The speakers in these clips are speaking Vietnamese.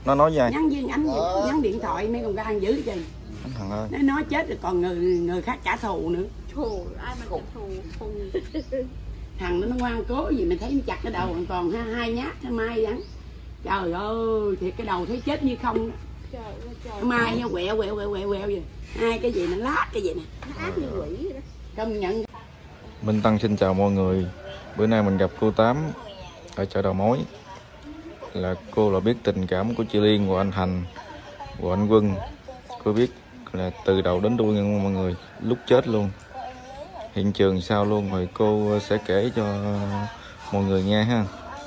Nó nói gì? Nhắn viên anh nhắn điện thoại mấy con gan dữ chứ. Anh thằng ơi. Nó chết rồi còn người khác trả thù nữa. Thù ai mà trả thù. Thằng nó ngoan cố gì mà thấy nó chặt cái đầu còn hai nhát hai mai vậy. Trời ơi, thiệt cái đầu thấy chết như không. Trời ơi trời. Mai nó quẹo vậy. Hai cái gì nó lát cái gì nè. Nó ác như quỷ vậy đó. Công nhận. Minh Tân xin chào mọi người. Bữa nay mình gặp cô Tám ở chợ Đầu Mối. Là cô là biết tình cảm của chị Liên, của anh Thành, của anh Quân. Cô biết là từ đầu đến đuôi nha mọi người, lúc chết luôn, hiện trường sao luôn, rồi cô sẽ kể cho mọi người nghe ha.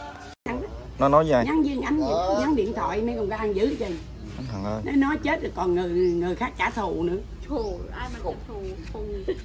Nó nói gì? Nhắn viên anh nhắn điện thoại mấy con gan dữ chứ. Anh thằng ơi. Nó chết rồi còn người khác trả thù nữa. Thù ai mà trả thù.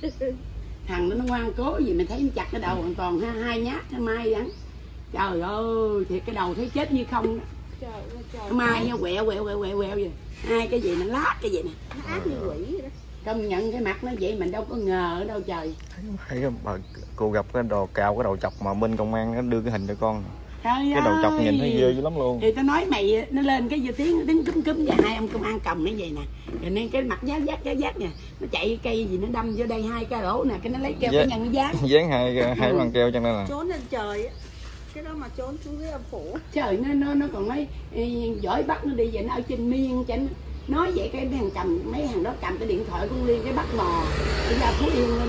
Thằng nó ngoan cố gì mà thấy nó chặt cái đầu còn hai nhát hai mai vậy. Trời ơi, thiệt cái đầu thấy chết như không. Trời ơi trời. Mai nó quẹo vậy. Hai cái gì nó lát cái gì nè. Nó ác như quỷ vậy đó. Công nhận cái mặt nó vậy mình đâu có ngờ ở đâu trời. Thấy cô gặp cái đồ cào, cái đầu chọc mà bên công an nó đưa cái hình cho con. Trời cái đầu chọc ơi. nhìn thấy ghê dữ lắm luôn. Thì tao nói mày nó lên cái tiếng cúm và hai ông công an cầm nó vậy nè. Rồi nên cái mặt giác nè, nó chạy cây gì nó đâm vô đây hai cái lỗ nè, cái nó lấy keo cái nhân nó dán. Dán hai bằng keo cho nên là. Trốn lên trời á. Cái đó mà trốn xuống dưới âm phủ. Trời nó còn nói giỏi bắt nó đi vậy, nó ở trên miên cho nói vậy. Cái thằng cầm mấy thằng đó cầm cái điện thoại con Liên cái bắt mò đi ra Phú Yên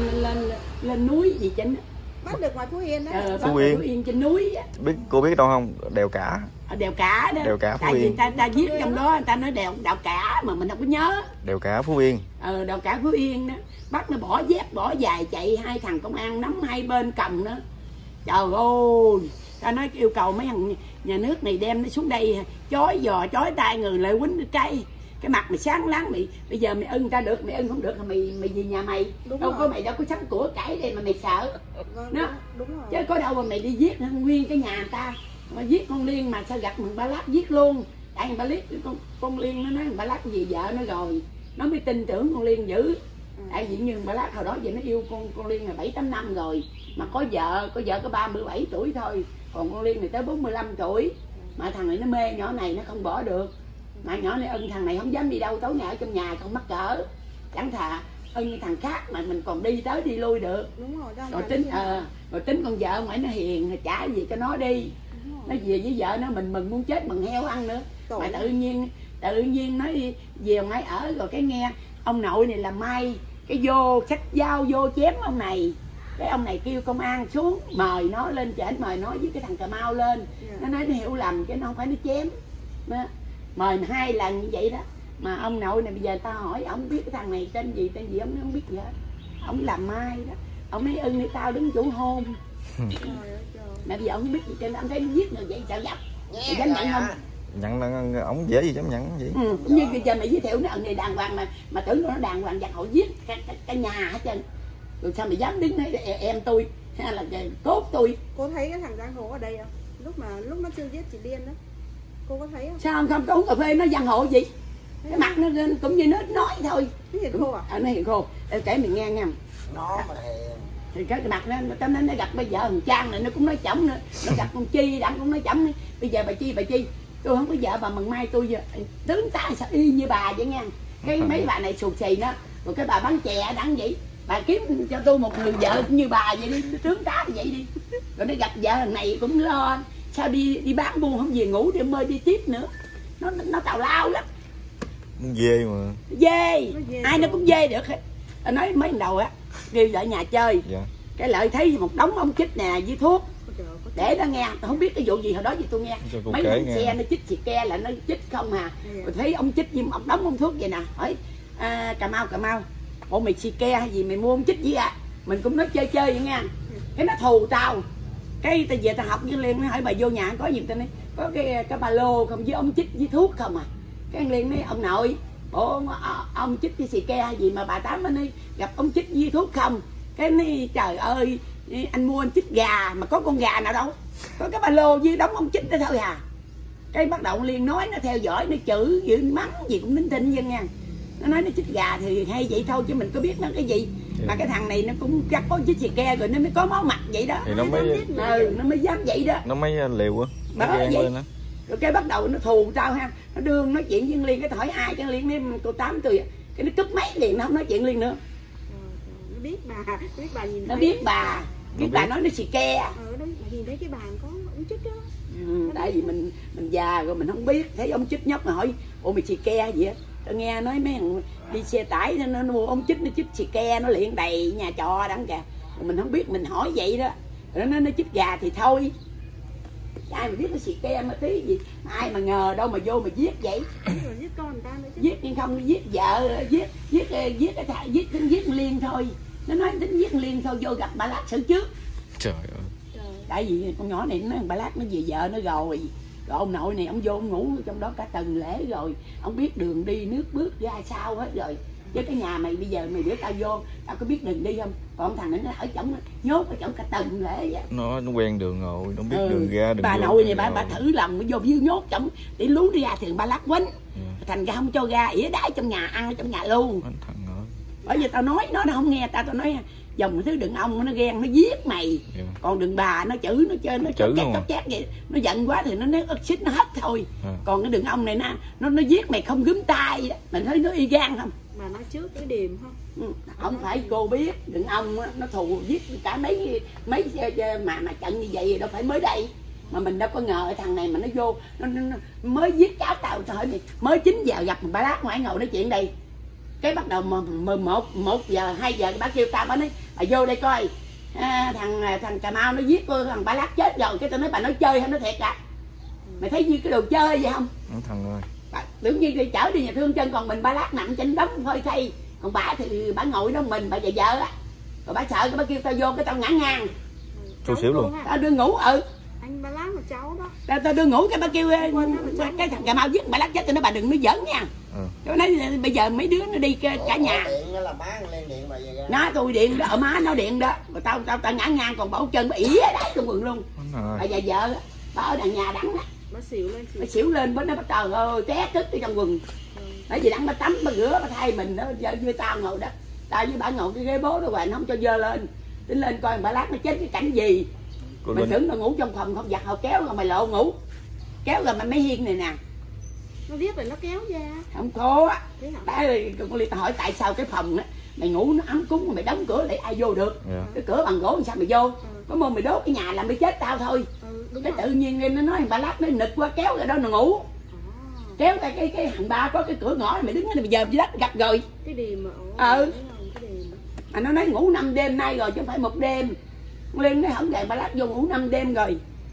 lên núi gì chính. Bắt được ngoài Phú Yên đó. Phú Yên trên núi á. Biết cô biết đâu không? Đèo Cả. Đèo Cả đó. Đèo Cả Phú Tại Yên. vì ta viết trong đó người ta nói đèo Cả mà mình không có nhớ. Đèo Cả Phú Yên. Đèo Cả Phú Yên đó. Bắt nó bỏ dép bỏ dài chạy, hai thằng công an nắm hai bên cầm đó. Trời ơi, ta nói yêu cầu mấy thằng nhà nước này đem nó xuống đây chói giò chói tay người lại quýnh cây. Cái mặt mày sáng láng mày, bây giờ mày ưng ta được, mày ưng không được thì mày về nhà mày. Đúng đâu rồi. Có mày đâu có sắm của cải đây mà mày sợ. Nó đúng rồi. Chứ có đâu mà mày đi giết nguyên cái nhà người ta. Mà giết con Liên mà sao gặp thằng Ba Lát giết luôn. Tại thằng Ba Lát con Liên nó nói thằng Ba Lát gì vợ nó rồi. Nó mới tin tưởng con Liên dữ. Tại vì như Ba Lát hồi đó giờ nó yêu con Liên là 7-8 năm rồi. Mà có vợ có 37 tuổi thôi. Còn con Liên này tới 45 tuổi. Mà thằng này nó mê nhỏ này nó không bỏ được. Mà nhỏ này ưng thằng này không dám đi đâu, tối ngày ở trong nhà không mắc cỡ. Chẳng thà ưng như thằng khác mà mình còn đi tới đi lui được. Đúng rồi, rồi tính con vợ ngoại nó hiền trả gì cho nó đi. Nó về với vợ nó mình mừng muốn chết mừng heo ăn nữa. Mà tự nhiên nói về ngoại ở rồi cái nghe ông nội này là may cái vô xách dao vô chém ông này. Cái ông này kêu công an xuống mời nó lên trển, mời nó với cái thằng Cà Mau lên. Nó nói nó hiểu lầm chứ nó không phải nó chém. Mời 2 lần như vậy đó. Mà ông nội này bây giờ tao hỏi ông biết cái thằng này tên gì ông không biết gì hết. Ông làm mai đó. Ông nói ưng đi tao đứng chủ hôn. Mà bây giờ ông không biết gì trên ông thấy nó giết người vậy sao dập. Mày dám nhận không? Nhận ổng dễ gì dám nhận gì. Như bây giờ mày giới thiệu nó này đàng hoàng mà tưởng nó đàng hoàng giặc họ giết cả nhà hết trơn. Rồi sao mày dám đứng nói em tôi hay là cốt tôi. Cô thấy cái thằng giang hồ ở đây không? Lúc nó chưa giết chị Liên đó. Cô có thấy không? Sao không có uống cà phê nó giang hồ gì? Cái mặt nó cũng như nó nói thôi. Nó hiện khô à? Nó hiện khô. Để kể mình nghe nha. Nó mà thì cái mặt nó gặp bây giờ thằng Trang này nó cũng nói chổng nữa. Nó gặp con Chi đặng cũng nói chổng nữa. Bây giờ bà Chi tôi không có vợ bà mừng mai tôi tướng tá sao y như bà vậy nha. Cái mấy bà này sụt xì nó. Rồi cái bà bán chè đặng vậy. Bà kiếm cho tôi một người vợ cũng như bà vậy đi, tướng tá vậy đi. Rồi nó gặp vợ thằng này cũng lo. Sao đi bán buôn không về ngủ để mơ đi tiếp nữa. Nó tào lao lắm. Dê mà. Dê. Ai nó cũng dê được hết. Nói mấy lần đầu á kêu vợ nhà chơi. Dạ. Cái Lợi thấy một đống ống chích nè với thuốc. Để nó nghe, tôi không biết cái vụ gì hồi đó gì tôi nghe. Mấy thằng xe nó chích xì ke là nó chích không à. Rồi thấy ông chích với một đống ông thuốc vậy nè. Hỏi Cà Mau. Ủa mày xì ke hay gì mày mua ông chích gì à? Mình cũng nói chơi vậy nha. Cái nó thù tao. Cái tao về tao học với Liên nó hỏi bà vô nhà có gì tao nói có cái ba lô không với ông chích với thuốc không à. Cái anh Liên nói ông nội bộ ông chích với xì ke hay gì mà bà Tám anh ấy gặp ông chích với thuốc không. Cái nói trời ơi anh mua anh chích gà mà có con gà nào đâu, có cái ba lô với đóng ông chích đó thôi à. Cái bắt đầu Liên nói nó theo dõi nó chửi gì mắng gì cũng nín thinh dân nha. Nó nói nó chích gà thì hay vậy thôi chứ mình có biết nó cái gì. Mà cái thằng này nó cũng chắc có chích xì ke rồi nó mới có máu mặt vậy đó. Thì nó mới nó mới dám vậy đó. Nó mới liều á. Rồi cái bắt đầu nó thù tao ha, nó đương nói chuyện với con Liên, cái tao hỏi ai cái Liên nói cô Tám tôi, cái nó cúp máy liền, nó không nói chuyện Liên nữa. Nó biết bà nhìn nó thấy. biết bà nói nó xì ke. Đó, nhìn thấy cái bàn có ống chích đó. Tại vì mình già rồi mình không biết, thấy ống chích nhóc mà hỏi ủa mày xì ke gì á, tao nghe nói mấy thằng đi xe tải nó mua ống chích, nó chích xì ke nó liền đầy nhà trọ đắng kìa, mình không biết, mình hỏi vậy đó, rồi nó chích gà thì thôi, ai mà biết nó xì ke mà tí gì, ai mà ngờ đâu mà vô mà giết vậy. Rồi giết con người ta nữa chứ. Giết nhưng không giết vợ, giết Liên thôi, nó nói tính giết Liên thôi, vô gặp bà Lát xử trước. Trời ơi. Tại vì con nhỏ này nó bà Lát nó về vợ nó rồi ông nội này ông vô ông ngủ trong đó cả tuần lễ rồi, ông biết đường đi nước bước ra sao hết rồi. Chứ cái nhà mày bây giờ mày để tao vô, tao có biết đường đi không? Còn thằng nó ở trong nhốt ở trong cả tuần lễ vậy. Nó quen đường rồi, nó biết đường ra đường bà vô. Nội này bà thử lòng vô dưới nhốt trong để lú đi ra thì bà Lát quánh. Thành ra không cho ra, ỉa đãi trong nhà, ăn ở trong nhà luôn. Bởi vì tao nói nó không nghe tao nói dòng thứ đừng ông nó ghen nó giết mày. Còn đừng bà nó chửi nó chơi nó chát vậy, nó giận quá thì nó xích nó hết thôi. Còn cái đừng ông này nó giết mày không gúm tay, mình thấy nó y gan không? Mà nói trước cái điềm không? Không phải cô biết đừng ông nó thù giết cả mấy mà trận như vậy đâu phải mới đây. Mà mình đâu có ngờ thằng này mà nó vô nó mới giết cháu tao thôi, mày mới 9 giờ gặp bà Lát ngoại ngồi nói chuyện đây. Cái bắt đầu 1 giờ 2 giờ bà kêu tao, bà nói bà vô đây coi, thằng Cà Mau nó giết cô thằng bà Lát chết rồi. Cái tao nói bà nói chơi hay nó thiệt à? Mày thấy như cái đồ chơi vậy không? Thằng ơi, tưởng như đi chở đi nhà thương chân, còn mình bà Lát nằm trên đống phơi thay, còn bà thì bà ngồi đó mình, bà vợ á, rồi bà sợ cái bà kêu tao vô cái tao ngã ngang tôi xỉu luôn. Tao đưa ngủ anh bà Lát một cháu đó. Tao đưa ngủ cái bà kêu cái thằng Cà Mau giết bà Lát chết, tao nói bà đừng nói giỡn nha. Tôi nói bây giờ mấy đứa nó đi cả nhà. Nó tôi điện đó, ở má nó điện đó, rồi tao ngã ngang còn bảo chân bà ỉa đáy trong quần luôn. Bà già vợ bà ở đằng nhà đắng á, bà xỉu lên bữa nó bắt trời ơi té tức ở trong quần. Bởi vì đắng bà tắm bà rửa bà thay mình đó, với tao ngồi đó, tao với bà ngồi cái ghế bố đó, hoài nó không cho dơ lên, tính lên coi bà Lát nó chết cái cảnh gì. Mình tưởng nó ngủ trong phòng không, giặt họ kéo rồi mày lộ ngủ, kéo rồi mày mấy hiên này nè. Nó biết rồi nó kéo ra. Không có. Con Ly tao hỏi tại sao cái phòng á mày ngủ nó ấm cúng, mày đóng cửa lại ai vô được? Cái cửa bằng gỗ sao mày vô? Có mơ mày đốt cái nhà làm để chết tao thôi. Cái tự nhiên nó nói bà Lát nó nịch qua kéo ra đó nó ngủ. Kéo ra cái hàng ba có cái cửa ngõ mày đứng đó bây giờ bị đất gặp rồi. Cái điềm mà. Mà nó nói ngủ 5 đêm nay rồi chứ không phải 1 đêm. Liên nó không gầy bà Lát vô ngủ 5 đêm rồi.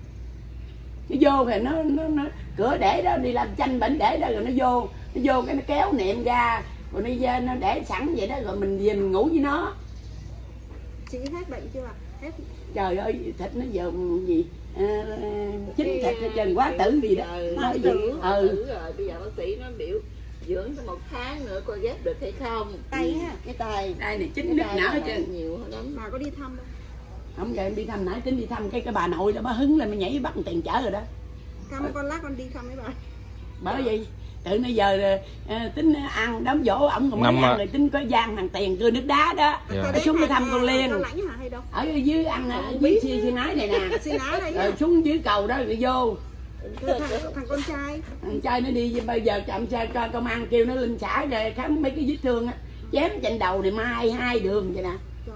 Nó vô thì nó cửa để đó đi làm chanh bệnh để đó, rồi nó vô cái nó kéo niệm ra rồi nó để sẵn vậy đó, rồi mình về mình ngủ với nó. Chị hết bệnh chưa ạ? Hết. Trời ơi thịt nó giờ gì chín thịt hết trơn, quá tử gì đó. Nói gì? Rồi bây giờ bác sĩ nó biểu dưỡng cho 1 tháng nữa coi ghép được hay không. Tay á, cái tay đây này chín nước nở hết trơn. Nhiều lắm. Bà có đi thăm không? Không, giờ em đi thăm, nãy tính đi thăm cái bà nội đó, bà hứng lên mà nhảy bắt tiền chở rồi đó. Thăm con Lát con đi thăm mấy bà. Bởi vì tự bây giờ tính ăn đám dỗ ổng còn mới ăn rồi tính có gian hàng tiền cưa nước đá đó. Ở xuống đi thăm con Liên ở dưới ăn dưới xi nái này nè, rồi xuống dưới cầu đó rồi vô. Thằng con trai nó đi bây giờ chậm xe công an kêu nó lên xã rồi khám mấy cái vết thương á, chém trên đầu này mai 2 đường vậy nè.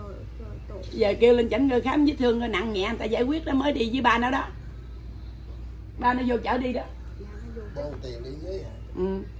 Giờ kêu lên chảnh rồi khám vết thương rồi nặng nhẹ người ta giải quyết đó, mới đi với ba nó đó. Ba nó vô chở đi đó. Tiền đi dưới hả?